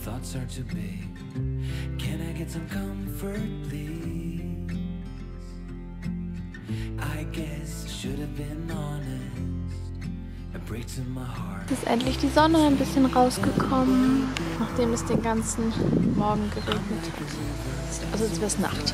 thoughts are too big. Can I get some comfort, please? I guess I should have been honest. It breaks in my heart. Es ist endlich die Sonne ein bisschen rausgekommen, nachdem es den ganzen Morgen geregnet hat. Also jetzt wird es Nacht.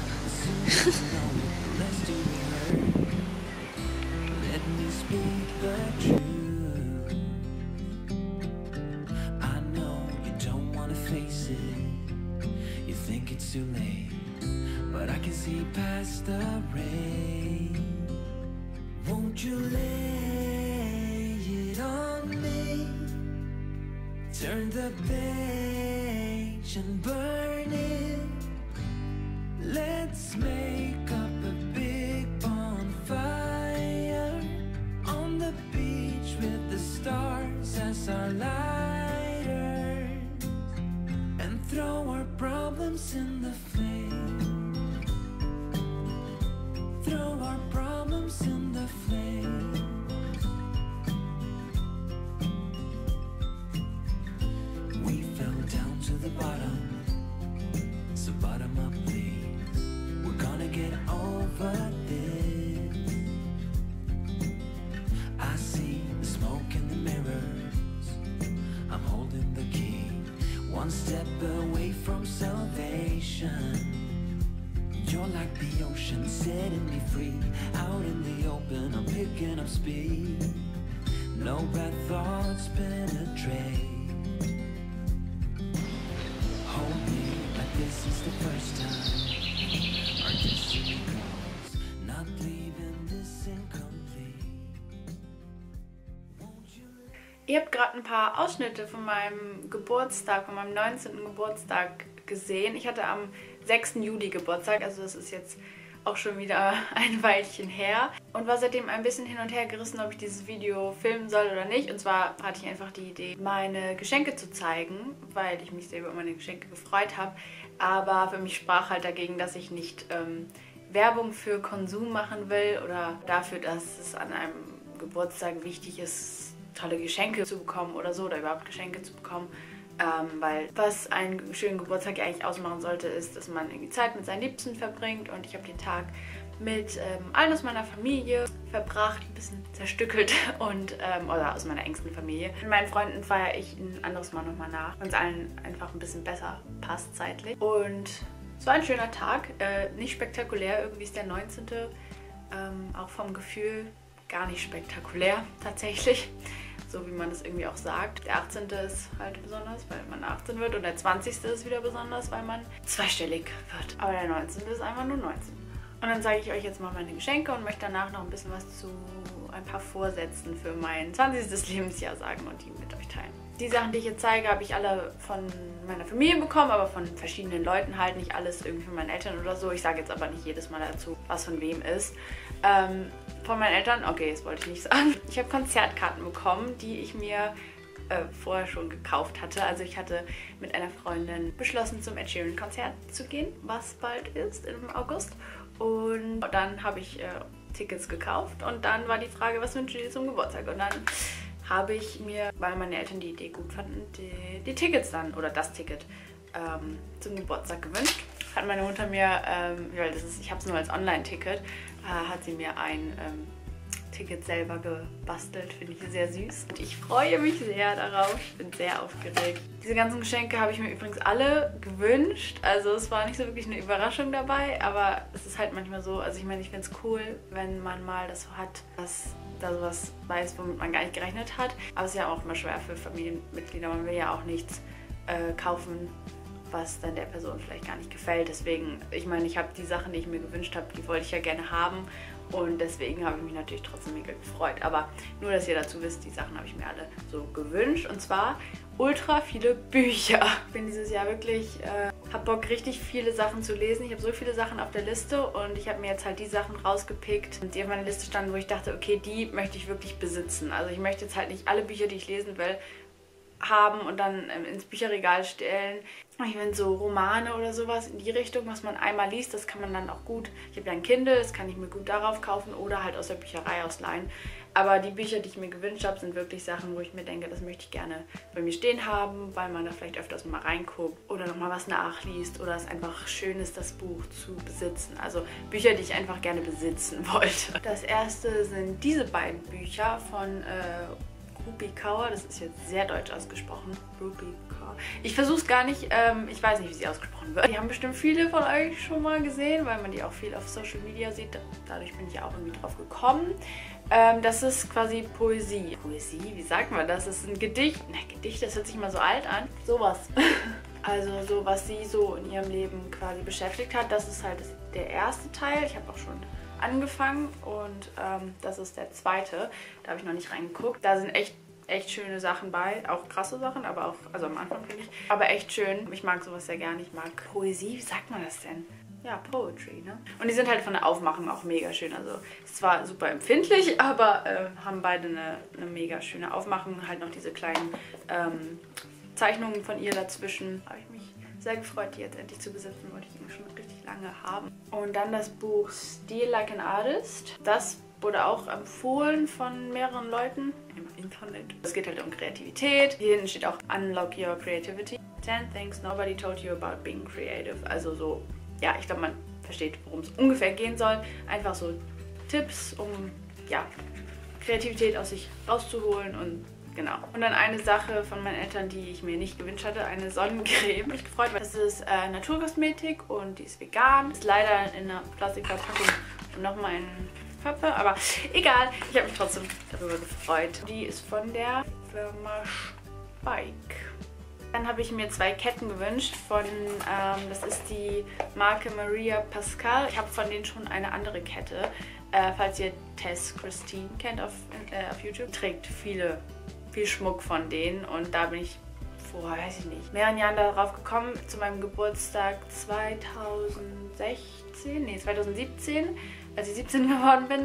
Too late, but I can see past the rain. Won't you lay it on me? Turn the page and burn it. Let's make up a big bonfire on the beach with the stars as our lighters, and throw our problems in the flame. Throw our problems in the flame. We fell down to the bottom, so bottom up please. We're gonna get over this. I see the smoke in the mirrors. I'm holding the key, one step away from salvation. You're like the ocean, setting me free. Out in the open, I'm picking up speed. No bad thoughts penetrate. Hold me like this is the first time. Our destiny calls, not leaving this incomplete. Ihr habt gerade ein paar Ausschnitte von meinem Geburtstag, von meinem 19. Geburtstag gesehen. Ich hatte am 6. Juli Geburtstag, also das ist jetzt auch schon wieder ein Weilchen her. Und war seitdem ein bisschen hin und her gerissen, ob ich dieses Video filmen soll oder nicht. Und zwar hatte ich einfach die Idee, meine Geschenke zu zeigen, weil ich mich sehr über meine Geschenke gefreut habe. Aber für mich sprach halt dagegen, dass ich nicht Werbung für Konsum machen will oder dafür, dass es an einem Geburtstag wichtig ist, tolle Geschenke zu bekommen oder so, oder überhaupt Geschenke zu bekommen. Weil was einen schönen Geburtstag eigentlich ausmachen sollte, ist, dass man irgendwie Zeit mit seinen Liebsten verbringt, und ich habe den Tag mit allen aus meiner Familie verbracht, ein bisschen zerstückelt und oder aus meiner engsten Familie. Mit meinen Freunden feiere ich ein anderes Mal nochmal nach, wenn es allen einfach ein bisschen besser passt zeitlich. Und es war ein schöner Tag, nicht spektakulär, irgendwie ist der 19. Auch vom Gefühl gar nicht spektakulär tatsächlich. So wie man das irgendwie auch sagt. Der 18. ist halt besonders, weil man 18 wird, und der 20. ist wieder besonders, weil man zweistellig wird. Aber der 19. ist einfach nur 19. Und dann zeige ich euch jetzt mal meine Geschenke und möchte danach noch ein bisschen was zu ein paar Vorsätzen für mein 20. Lebensjahr sagen und die mit euch teilen. Die Sachen, die ich jetzt zeige, habe ich alle von meiner Familie bekommen, aber von verschiedenen Leuten halt, nicht alles irgendwie von meinen Eltern oder so. Ich sage jetzt aber nicht jedes Mal dazu, was von wem ist. Von meinen Eltern, okay, das wollte ich nicht sagen. Ich habe Konzertkarten bekommen, die ich mir vorher schon gekauft hatte. Also ich hatte mit einer Freundin beschlossen, zum Ed Sheeran Konzert zu gehen, was bald ist, im August. Und dann habe ich Tickets gekauft, und dann war die Frage, was wünsche ich dir zum Geburtstag? Und dann habe ich mir, weil meine Eltern die Idee gut fanden, die Tickets dann, oder das Ticket zum Geburtstag gewünscht. Hat meine Mutter mir, weil ich habe es nur als Online-Ticket, hat sie mir ein Ticket selber gebastelt. Finde ich sehr süß. Und ich freue mich sehr darauf. Ich bin sehr aufgeregt. Diese ganzen Geschenke habe ich mir übrigens alle gewünscht. Also es war nicht so wirklich eine Überraschung dabei, aber es ist halt manchmal so, also ich meine, ich finde es cool, wenn man mal das so hat, dass da sowas weiß, womit man gar nicht gerechnet hat. Aber es ist ja auch immer schwer für Familienmitglieder. Man will ja auch nichts kaufen, was dann der Person vielleicht gar nicht gefällt. Deswegen, ich meine, ich habe die Sachen, die ich mir gewünscht habe, die wollte ich ja gerne haben. Und deswegen habe ich mich natürlich trotzdem mega gefreut. Aber nur, dass ihr dazu wisst, die Sachen habe ich mir alle so gewünscht. Und zwar ultra viele Bücher. Ich bin dieses Jahr wirklich, habe Bock, richtig viele Sachen zu lesen. Ich habe so viele Sachen auf der Liste, und ich habe mir jetzt halt die Sachen rausgepickt, die auf meiner Liste standen, wo ich dachte, okay, die möchte ich wirklich besitzen. Also ich möchte jetzt halt nicht alle Bücher, die ich lesen will, haben und dann ins Bücherregal stellen. Ich finde so Romane oder sowas in die Richtung, was man einmal liest, das kann man dann auch gut. Ich habe ja ein Kindle, das kann ich mir gut darauf kaufen oder halt aus der Bücherei ausleihen. Aber die Bücher, die ich mir gewünscht habe, sind wirklich Sachen, wo ich mir denke, das möchte ich gerne bei mir stehen haben, weil man da vielleicht öfters mal reinguckt oder nochmal was nachliest oder es einfach schön ist, das Buch zu besitzen. Also Bücher, die ich einfach gerne besitzen wollte. Das erste sind diese beiden Bücher von Rupi Kaur, das ist jetzt sehr deutsch ausgesprochen. Rupi Kaur. Ich versuche es gar nicht, ich weiß nicht, wie sie ausgesprochen wird. Die haben bestimmt viele von euch schon mal gesehen, weil man die auch viel auf Social Media sieht. Dadurch bin ich auch irgendwie drauf gekommen. Das ist quasi Poesie. Poesie, wie sagt man das? Das ist ein Gedicht. Na, Gedicht, das hört sich mal so alt an. Sowas. Also so, was sie so in ihrem Leben quasi beschäftigt hat. Das ist halt der erste Teil. Ich habe auch schon angefangen und das ist der zweite. Da habe ich noch nicht reingeguckt. Da sind echt schöne Sachen bei. Auch krasse Sachen, aber auch, also am Anfang finde ich. Aber echt schön. Ich mag sowas sehr gerne. Ich mag Poesie. Wie sagt man das denn? Ja, Poetry, ne? Und die sind halt von der Aufmachung auch mega schön. Also ist zwar super empfindlich, aber haben beide eine mega schöne Aufmachung. Halt noch diese kleinen Zeichnungen von ihr dazwischen. Habe ich mich sehr gefreut, die jetzt endlich zu besitzen. Wollte ich schon richtig lange haben. Und dann das Buch Steal Like an Artist. Das wurde auch empfohlen von mehreren Leuten im Internet. Es geht halt um Kreativität. Hier hinten steht auch Unlock Your Creativity. 10 Things Nobody Told You About Being Creative. Also so, ja, ich glaube, man versteht, worum es ungefähr gehen soll. Einfach so Tipps, um ja, Kreativität aus sich rauszuholen und genau. Und dann eine Sache von meinen Eltern, die ich mir nicht gewünscht hatte, eine Sonnencreme. Mich gefreut, weil das ist Naturkosmetik und die ist vegan. Ist leider in einer Plastikverpackung und nochmal in Pappe, aber egal. Ich habe mich trotzdem darüber gefreut. Die ist von der Firma Spike. Dann habe ich mir 2 Ketten gewünscht von, das ist die Marke Maria Pascal. Ich habe von denen schon eine andere Kette. Falls ihr Tess Christine kennt auf YouTube, trägt viel Schmuck von denen und da bin ich vor, weiß ich nicht, mehreren Jahren darauf gekommen, zu meinem Geburtstag 2017, als ich 17 geworden bin,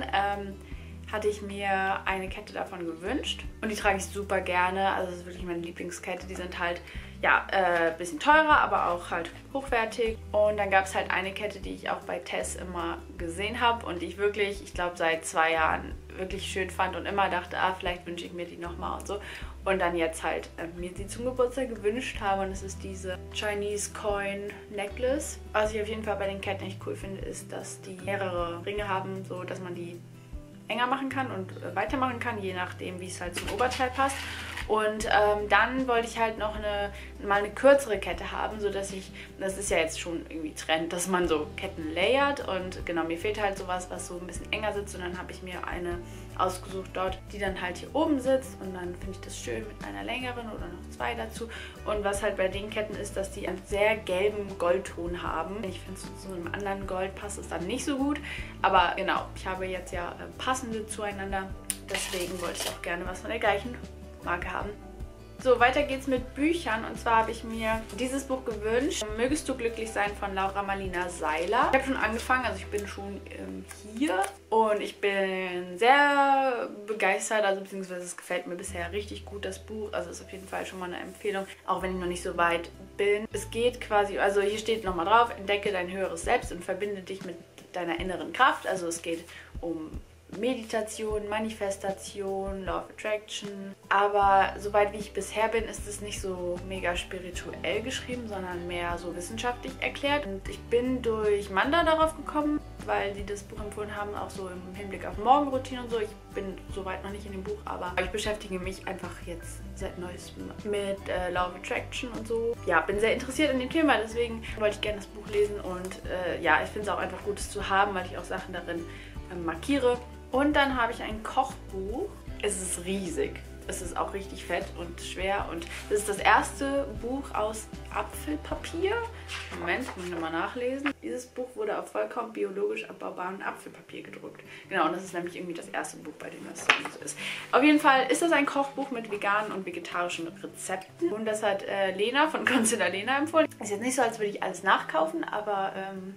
hatte ich mir eine Kette davon gewünscht und die trage ich super gerne, also das ist wirklich meine Lieblingskette, die sind halt, ja, ein bisschen teurer, aber auch halt hochwertig. Und dann gab es halt eine Kette, die ich auch bei Tess immer gesehen habe und die ich wirklich, ich glaube seit 2 Jahren wirklich schön fand und immer dachte, vielleicht wünsche ich mir die nochmal und so. Und dann jetzt halt mir die zum Geburtstag gewünscht habe und es ist diese Chinese Coin Necklace. Was ich auf jeden Fall bei den Ketten echt cool finde, ist, dass die mehrere Ringe haben, so dass man die enger machen kann und weitermachen kann, je nachdem, wie es halt zum Oberteil passt. Und dann wollte ich halt noch mal eine kürzere Kette haben, sodass ich, das ist ja jetzt schon irgendwie Trend, dass man so Ketten layert und genau, mir fehlt halt sowas, was so ein bisschen enger sitzt und dann habe ich mir eine ausgesucht dort, die dann halt hier oben sitzt und dann finde ich das schön mit einer längeren oder noch 2 dazu. Und was halt bei den Ketten ist, dass die einen sehr gelben Goldton haben. Ich finde, zu einem anderen Gold passt es dann nicht so gut, aber genau, ich habe jetzt ja passende zueinander, deswegen wollte ich auch gerne was von der gleichen Marke haben. So, weiter geht's mit Büchern und zwar habe ich mir dieses Buch gewünscht. Mögest du glücklich sein von Laura Marlina Seiler. Ich habe schon angefangen, also ich bin schon hier und ich bin sehr begeistert, also beziehungsweise es gefällt mir bisher richtig gut, das Buch. Also ist auf jeden Fall schon mal eine Empfehlung, auch wenn ich noch nicht so weit bin. Es geht quasi, also hier steht nochmal drauf, entdecke dein höheres Selbst und verbinde dich mit deiner inneren Kraft. Also es geht um Meditation, Manifestation, Law of Attraction. Aber soweit wie ich bisher bin, ist es nicht so mega spirituell geschrieben, sondern mehr so wissenschaftlich erklärt. Und ich bin durch Manda darauf gekommen, weil die das Buch empfohlen haben, auch so im Hinblick auf Morgenroutine und so. Ich bin soweit noch nicht in dem Buch, aber ich beschäftige mich einfach jetzt seit Neuestem mit Law of Attraction und so. Ja, bin sehr interessiert in dem Thema, deswegen wollte ich gerne das Buch lesen und ja, ich finde es auch einfach gut, es zu haben, weil ich auch Sachen darin markiere. Und dann habe ich ein Kochbuch. Es ist riesig. Es ist auch richtig fett und schwer. Und das ist das erste Buch aus Apfelpapier. Moment, muss ich nochmal nachlesen. Dieses Buch wurde auf vollkommen biologisch abbaubarem Apfelpapier gedruckt. Genau, und das ist nämlich irgendwie das erste Buch, bei dem das so ist. Auf jeden Fall ist das ein Kochbuch mit veganen und vegetarischen Rezepten. Und das hat Lena von Consider Lena empfohlen. Ist jetzt nicht so, als würde ich alles nachkaufen, aber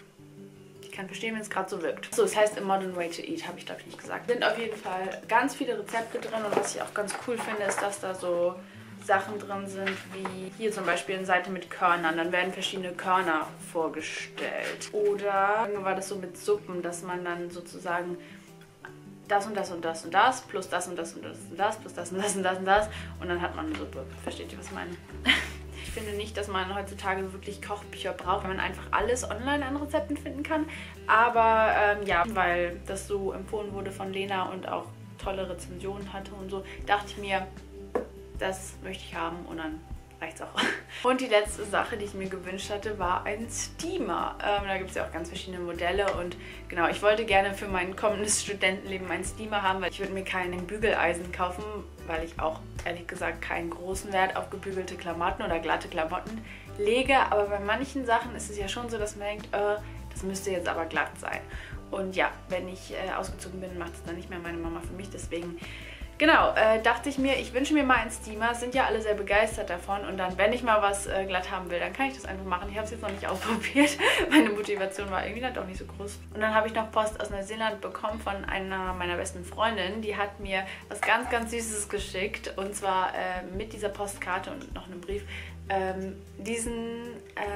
ich kann verstehen, wenn es gerade so wirkt. So, es heißt A Modern Way to Eat, habe ich glaube ich nicht gesagt. Es sind auf jeden Fall ganz viele Rezepte drin und was ich auch ganz cool finde, ist, dass da so Sachen drin sind, wie hier zum Beispiel eine Seite mit Körnern. Dann werden verschiedene Körner vorgestellt. Oder war das so mit Suppen, dass man dann sozusagen das und das und das und das, plus das und das und das und das, plus das und das und das und das. Und dann hat man eine Suppe. Versteht ihr, was ich meine? Ich finde nicht, dass man heutzutage wirklich Kochbücher braucht, weil man einfach alles online an Rezepten finden kann. Aber ja, weil das so empfohlen wurde von Lena und auch tolle Rezensionen hatte und so, dachte ich mir, das möchte ich haben und dann reicht's auch. Und die letzte Sache, die ich mir gewünscht hatte, war ein Steamer. Da gibt es ja auch ganz verschiedene Modelle und genau, ich wollte gerne für mein kommendes Studentenleben einen Steamer haben, weil ich würde mir keinen Bügeleisen kaufen, weil ich auch ehrlich gesagt keinen großen Wert auf gebügelte Klamotten oder glatte Klamotten lege. Aber bei manchen Sachen ist es ja schon so, dass man denkt, das müsste jetzt aber glatt sein. Und ja, wenn ich ausgezogen bin, macht es dann nicht mehr meine Mama für mich, deswegen genau, dachte ich mir, ich wünsche mir mal einen Steamer, sind ja alle sehr begeistert davon und dann, wenn ich mal was glatt haben will, dann kann ich das einfach machen. Ich habe es jetzt noch nicht ausprobiert, meine Motivation war irgendwie dann doch nicht so groß. Und dann habe ich noch Post aus Neuseeland bekommen von einer meiner besten Freundinnen, die hat mir was ganz, ganz Süßes geschickt und zwar mit dieser Postkarte und noch einem Brief, diesen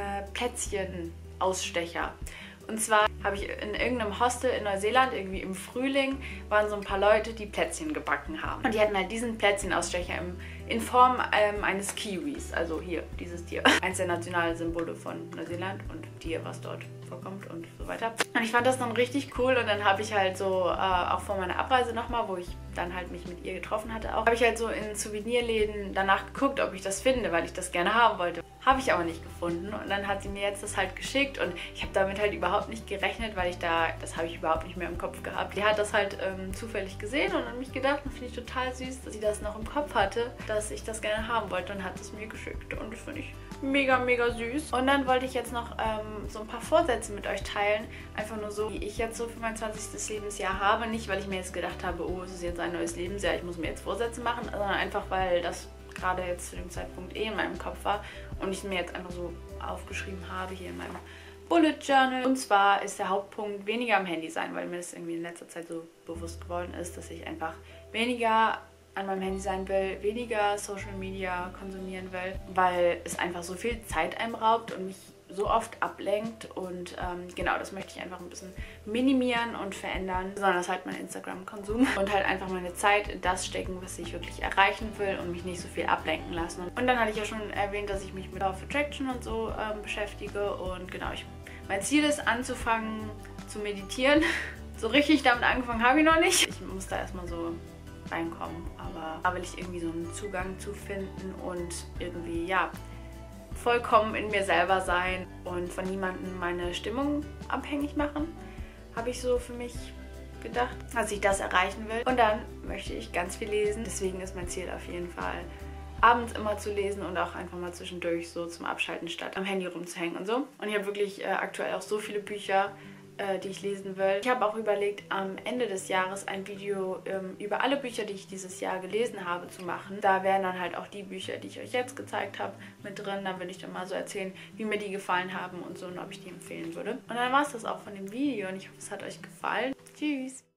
Plätzchen-Ausstecher. Und zwar habe ich in irgendeinem Hostel in Neuseeland, irgendwie im Frühling, waren so ein paar Leute, die Plätzchen gebacken haben. Und die hatten halt diesen Plätzchenausstecher in Form eines Kiwis. Also hier, dieses Tier. Eins der Nationalsymbole von Neuseeland und Tier, was dort vorkommt und so weiter. Und ich fand das dann richtig cool und dann habe ich halt so, auch vor meiner Abreise nochmal, wo ich dann halt mich mit ihr getroffen hatte auch, habe ich halt so in Souvenirläden danach geguckt, ob ich das finde, weil ich das gerne haben wollte. Habe ich aber nicht gefunden und dann hat sie mir jetzt das halt geschickt und ich habe damit halt überhaupt nicht gerechnet, weil das habe ich überhaupt nicht mehr im Kopf gehabt. Die hat das halt zufällig gesehen und an mich gedacht und finde ich total süß, dass sie das noch im Kopf hatte, dass ich das gerne haben wollte und hat es mir geschickt und das finde ich mega, mega süß. Und dann wollte ich jetzt noch so ein paar Vorsätze mit euch teilen, einfach nur so, wie ich jetzt so für mein 20. Lebensjahr habe. Nicht, weil ich mir jetzt gedacht habe, oh, es ist jetzt ein neues Lebensjahr, ich muss mir jetzt Vorsätze machen, sondern einfach, weil das gerade jetzt zu dem Zeitpunkt in meinem Kopf war und ich mir jetzt einfach so aufgeschrieben habe hier in meinem Bullet Journal. Und zwar ist der Hauptpunkt weniger am Handy sein, weil mir das irgendwie in letzter Zeit so bewusst geworden ist, dass ich einfach weniger an meinem Handy sein will, weniger Social Media konsumieren will, weil es einfach so viel Zeit einem raubt und mich so oft ablenkt und genau, das möchte ich einfach ein bisschen minimieren und verändern, besonders halt mein Instagram-Konsum und halt einfach meine Zeit in das stecken, was ich wirklich erreichen will und mich nicht so viel ablenken lassen. Und dann hatte ich ja schon erwähnt, dass ich mich mit Law of Attraction und so beschäftige und genau, mein Ziel ist anzufangen zu meditieren. So richtig damit angefangen habe ich noch nicht. Ich muss da erstmal so reinkommen, aber da will ich irgendwie so einen Zugang zu finden und irgendwie, ja, vollkommen in mir selber sein und von niemandem meine Stimmung abhängig machen, habe ich so für mich gedacht, dass ich das erreichen will. Und dann möchte ich ganz viel lesen. Deswegen ist mein Ziel auf jeden Fall, abends immer zu lesen und auch einfach mal zwischendurch so zum Abschalten statt am Handy rumzuhängen und so. Und ich habe wirklich aktuell auch so viele Bücher, die ich lesen will. Ich habe auch überlegt, am Ende des Jahres ein Video über alle Bücher, die ich dieses Jahr gelesen habe, zu machen. Da wären dann halt auch die Bücher, die ich euch jetzt gezeigt habe, mit drin. Da will ich dann mal so erzählen, wie mir die gefallen haben und so und ob ich die empfehlen würde. Und dann war es das auch von dem Video und ich hoffe, es hat euch gefallen. Tschüss!